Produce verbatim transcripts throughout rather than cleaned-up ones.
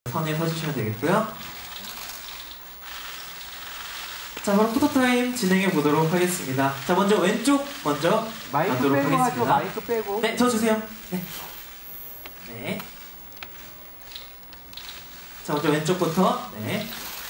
선에 서주시면 되겠고요. 자, 바로 포토타임 진행해 보도록 하겠습니다. 자, 먼저 왼쪽 먼저 마이크 가도록 빼고 하겠습니다. 하죠. 마이크 빼고. 네, 저 주세요. 네. 네. 자, 먼저 왼쪽부터. 네.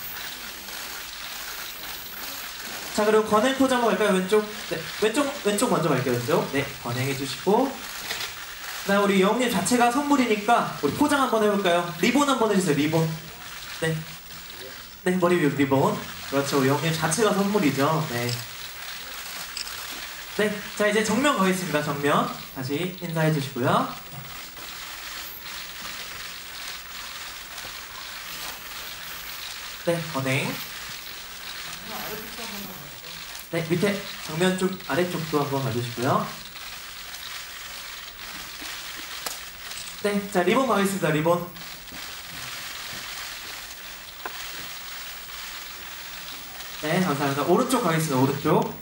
자, 그리고 건행 포즈 한번 갈까요? 왼쪽. 네. 왼쪽, 왼쪽 먼저 갈게요. 왼쪽. 네. 건행해 주시고. 나 우리 영님 자체가 선물이니까 우리 포장 한번 해볼까요? 리본 한번 해주세요. 리본. 네. 네, 머리 위 리본. 그렇죠. 우리 영님 자체가 선물이죠. 네. 네. 자, 이제 정면 가겠습니다. 정면. 다시 인사해 주시고요. 네, 건행. 네, 밑에 정면 쪽, 아래쪽도 한번 봐주시고요. 네, 자, 리본 가겠습니다. 리본. 네, 감사합니다. 오른쪽 가겠습니다. 오른쪽.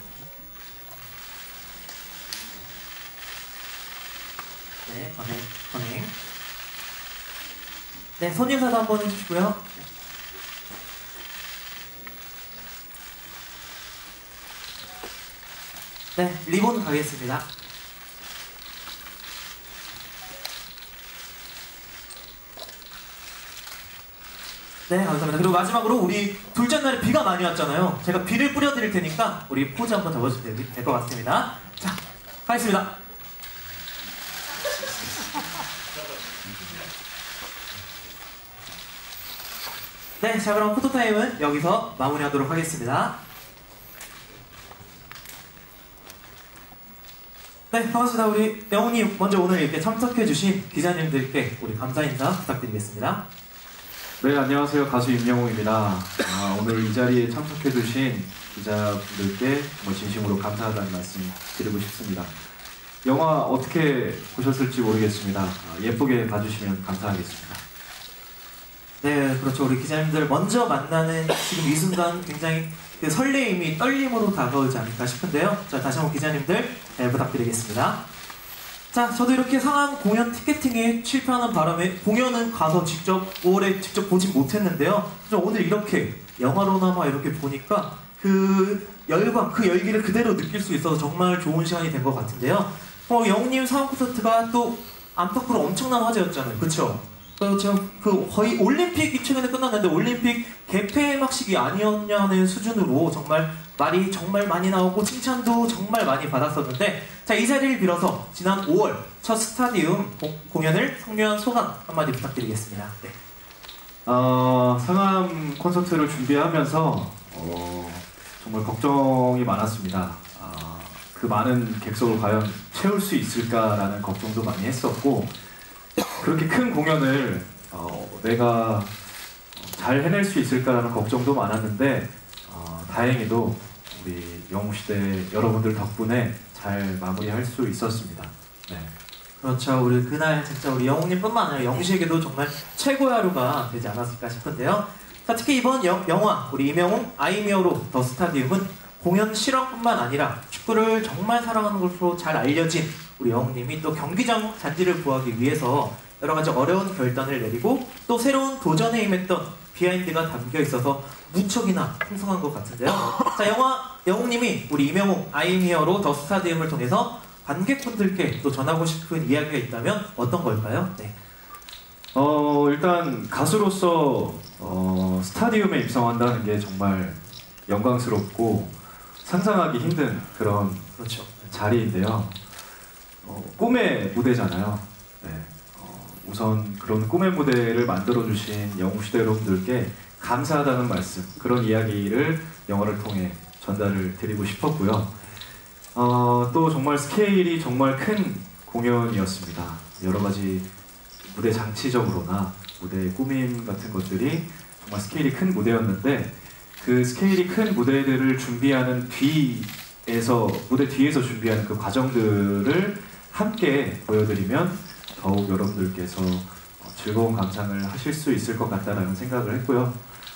네, 건행, 건행. 네, 손인사도 한번 해주시고요. 네, 리본 가겠습니다. 네, 감사합니다. 그리고 마지막으로 우리 둘째 날에 비가 많이 왔잖아요. 제가 비를 뿌려드릴 테니까 우리 포즈 한번 잡아주시면 될 것 같습니다. 자, 가겠습니다. 네, 자, 그럼 포토타임은 여기서 마무리하도록 하겠습니다. 네, 반갑습니다. 우리 영웅님 먼저 오늘 이렇게 참석해주신 기자님들께 우리 감사 인사 부탁드리겠습니다. 네, 안녕하세요. 가수 임영웅입니다. 아, 오늘 이 자리에 참석해주신 기자분들께 정말 진심으로 감사하다는 말씀 드리고 싶습니다. 영화 어떻게 보셨을지 모르겠습니다. 아, 예쁘게 봐주시면 감사하겠습니다. 네, 그렇죠. 우리 기자님들 먼저 만나는 지금 이 순간 굉장히 그 설레임이 떨림으로 다가오지 않을까 싶은데요. 자, 다시 한번 기자님들 잘 부탁드리겠습니다. 자, 저도 이렇게 상암 공연 티켓팅에 실패하는 바람에 공연은 가서 직접 오월에 직접 보진 못했는데요. 오늘 이렇게 영화로나마 이렇게 보니까 그 열광, 그 열기를 그대로 느낄 수 있어서 정말 좋은 시간이 된 것 같은데요. 어, 영웅님 상암 콘서트가 또 안팎으로 엄청난 화제였잖아요. 그쵸? 제가 그 거의 올림픽이 최근에 끝났는데 올림픽 개폐막식이 아니었냐는 수준으로 정말 말이 정말 많이 나오고 칭찬도 정말 많이 받았었는데, 자, 이 자리를 빌어서 지난 오월 첫 스타디움 고, 공연을 성묘한 소감 한마디 부탁드리겠습니다. 네. 어, 상암 콘서트를 준비하면서 어, 정말 걱정이 많았습니다. 어, 그 많은 객석을 과연 채울 수 있을까라는 걱정도 많이 했었고, 그렇게 큰 공연을 어, 내가 잘 해낼 수 있을까라는 걱정도 많았는데, 어, 다행히도 우리 영웅시대 여러분들 덕분에 잘 마무리할 수 있었습니다. 네. 그렇죠. 우리 그날 진짜 우리 영웅님뿐만 아니라 영웅시에게도 정말 최고의 하루가 되지 않았을까 싶은데요. 자, 특히 이번 영, 영화 우리 임영웅 아이미어로 더 스타디움은 공연 실황뿐만 아니라 축구를 정말 사랑하는 것으로 잘 알려진 우리 영웅님이 또 경기장 잔디를 구하기 위해서 여러 가지 어려운 결단을 내리고 또 새로운 도전에 임했던 비하인드가 담겨 있어서 무척이나 풍성한 것 같은데요. 자, 영화 영웅님이 우리 임영웅 아이미어로 더 스타디움을 통해서 관객분들께 또 전하고 싶은 이야기가 있다면 어떤 걸까요? 네. 어, 일단 가수로서 어, 스타디움에 입성한다는 게 정말 영광스럽고 상상하기 힘든 그런 그렇죠. 자리인데요. 어, 꿈의 무대잖아요. 네. 어, 우선 그런 꿈의 무대를 만들어주신 영웅시대 여러분들께 감사하다는 말씀, 그런 이야기를 영화를 통해 전달을 드리고 싶었고요. 어, 또 정말 스케일이 정말 큰 공연이었습니다. 여러 가지 무대 장치적으로나 무대의 꾸밈 같은 것들이 정말 스케일이 큰 무대였는데, 그 스케일이 큰 무대들을 준비하는 뒤에서, 무대 뒤에서 준비하는 그 과정들을 함께 보여드리면 더욱 여러분들께서 즐거운 감상을 하실 수 있을 것 같다라는 생각을 했고요.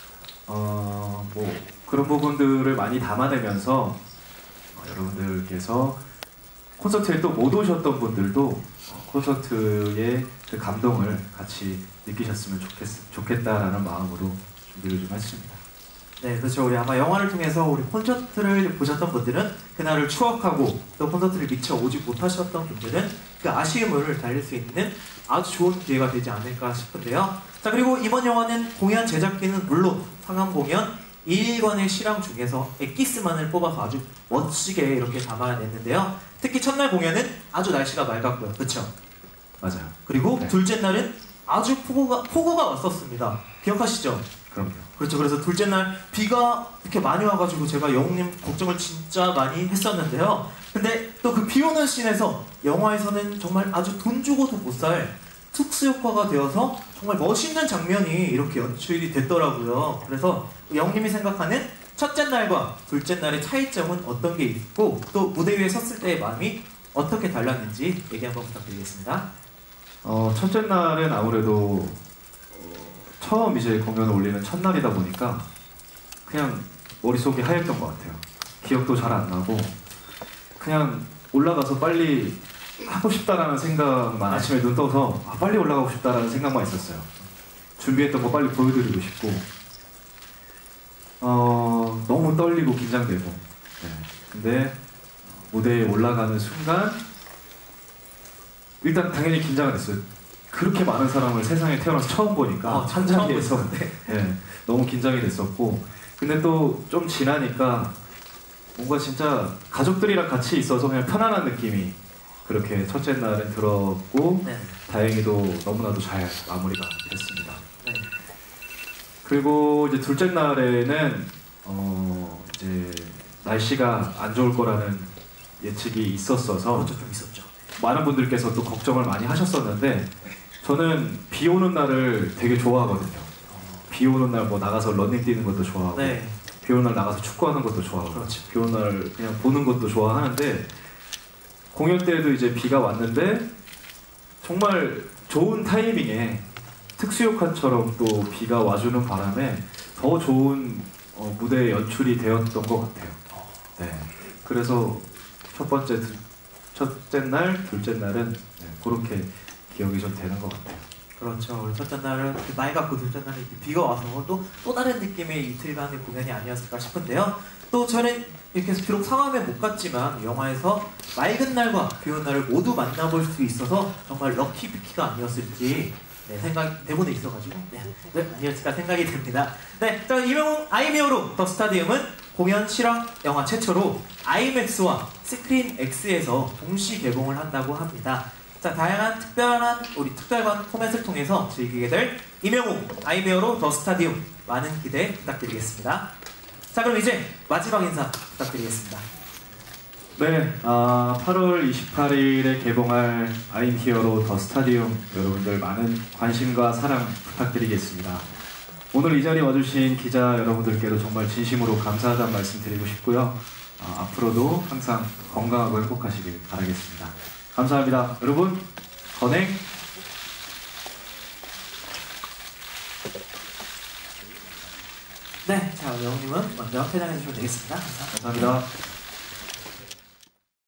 어, 뭐 그런 부분들을 많이 담아내면서 어, 여러분들께서 콘서트에 또 못 오셨던 분들도 어, 콘서트의 그 감동을 같이 느끼셨으면 좋겠, 좋겠다라는 마음으로 준비를 좀 했습니다. 네, 그렇죠. 우리 아마 영화를 통해서 우리 콘서트를 보셨던 분들은 그날을 추억하고 또 콘서트를 미처 오지 못하셨던 분들은 그 아쉬움을 달랠 수 있는 아주 좋은 기회가 되지 않을까 싶은데요. 자, 그리고 이번 영화는 공연 제작비는 물론 상암 공연 일 일관의 실황 중에서 엑기스만을 뽑아서 아주 멋지게 이렇게 담아냈는데요. 특히 첫날 공연은 아주 날씨가 맑았고요. 그렇죠? 맞아요. 그리고 네. 둘째 날은 아주 폭우가, 폭우가 왔었습니다. 기억하시죠? 그럼요. 그렇죠. 그래서 둘째 날 비가 이렇게 많이 와가지고 제가 영웅님 걱정을 진짜 많이 했었는데요. 근데 또 그 비 오는 씬에서 영화에서는 정말 아주 돈 주고도 못 살 특수효과가 되어서 정말 멋있는 장면이 이렇게 연출이 됐더라고요. 그래서 영웅님이 생각하는 첫째 날과 둘째 날의 차이점은 어떤 게 있고 또 무대 위에 섰을 때의 마음이 어떻게 달랐는지 얘기 한번 부탁드리겠습니다. 어, 첫째 날은 아무래도 어, 처음 이제 공연을 올리는 첫날이다 보니까 그냥 머릿속이 하였던 것 같아요. 기억도 잘 안 나고 그냥 올라가서 빨리 하고 싶다라는 생각만 아침에 눈 떠서 아, 빨리 올라가고 싶다라는 생각만 있었어요. 준비했던 거 빨리 보여드리고 싶고 어, 너무 떨리고 긴장되고 네. 근데 무대에 올라가는 순간 일단 당연히 긴장을 했어요. 그렇게 많은 사람을 세상에 태어나서 처음 보니까 어, 한 자리에서 네, 너무 긴장이 됐었고 근데 또 좀 지나니까 뭔가 진짜 가족들이랑 같이 있어서 그냥 편안한 느낌이 그렇게 첫째 날은 들었고 네. 다행히도 너무나도 잘 마무리가 됐습니다. 네. 그리고 이제 둘째 날에는 어 이제 날씨가 안 좋을 거라는 예측이 있었어서 그것도 좀 있었죠. 많은 분들께서 또 걱정을 많이 하셨었는데 저는 비 오는 날을 되게 좋아하거든요. 비 오는 날 뭐 나가서 러닝 뛰는 것도 좋아하고 네. 비 오는 날 나가서 축구하는 것도 좋아하고 그렇죠. 비 오는 날 그냥 보는 것도 좋아하는데 공연 때에도 이제 비가 왔는데 정말 좋은 타이밍에 특수효과처럼 또 비가 와주는 바람에 더 좋은 어, 무대 연출이 되었던 것 같아요. 네. 그래서 첫 번째, 두, 첫째 날, 둘째 날은 네, 그렇게 기억이 좀 되는 것 같아요. 그렇죠. 우리 첫째 날은 맑았고 둘째 날은 이렇게 비가 와서 또, 또 다른 느낌의 이틀간의 공연이 아니었을까 싶은데요. 또 저는 이렇게 해서 비록 상암에 못 갔지만 영화에서 맑은 날과 비 오는 날을 모두 만나볼 수 있어서 정말 럭키 비키가 아니었을지 네, 생각 대본에 있어가지고 네, 네, 아니었을까 생각이 듭니다. 네, 자, 이명웅 아이미어로 더 스타디움은 공연 실황 영화 최초로 아이맥스와 스크린 X에서 동시 개봉을 한다고 합니다. 자, 다양한 특별한 우리 특별관 포맷을 통해서 즐기게 될 이명웅 아이미어로 더 스타디움 많은 기대 부탁드리겠습니다. 자, 그럼 이제 마지막 인사 부탁드리겠습니다. 네, 아, 팔월 이십팔일에 개봉할 I'm Here로 더 스타디움 여러분들 많은 관심과 사랑 부탁드리겠습니다. 오늘 이 자리에 와주신 기자 여러분들께도 정말 진심으로 감사하다는 말씀 드리고 싶고요. 아, 앞으로도 항상 건강하고 행복하시길 바라겠습니다. 감사합니다. 여러분, 건행! 네, 자, 영웅님은 먼저 퇴장해 주시면 되겠습니다. 감사합니다. 감사합니다.